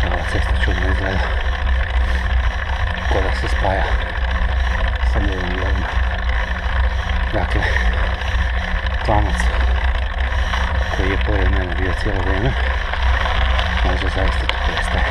Ova cesta čudno izgleda, ko da se spaja sa ljevim dijelom. Dakle, klamac koji je pored mene bio cijelo vrijeme, možda zaista tu prestaje.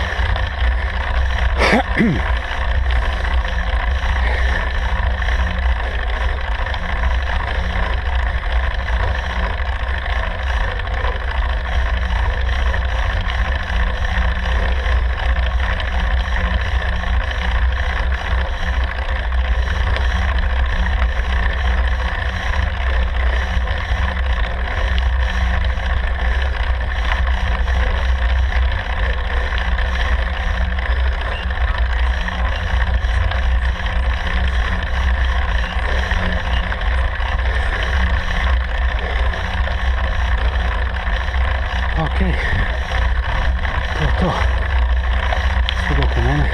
Ok, to je to. Sve oko mene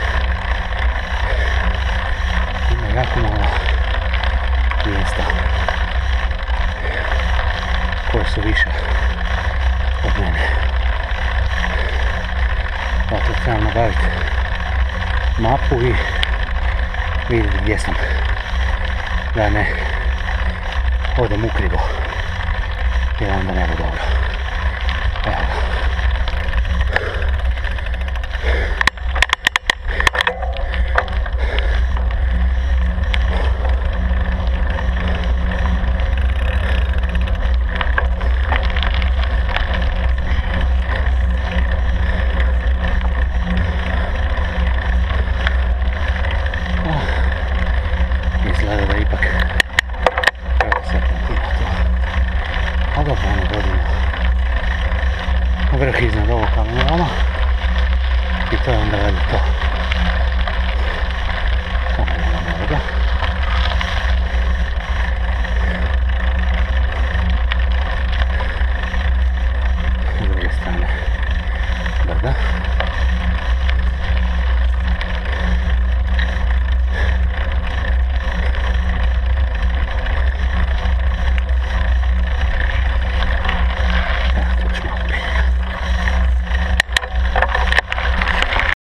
ima jako malo mjesta koje su više od mene. Zato trebam nabaviti mapu i vidjeti gdje sam, da ne odem ukrivo, jer onda ne bude dobro. Evo ga. Izgleda da ipak treba se na to. A dobro, ono godinu vrh iznad ovog kamenoloma i to je onda to.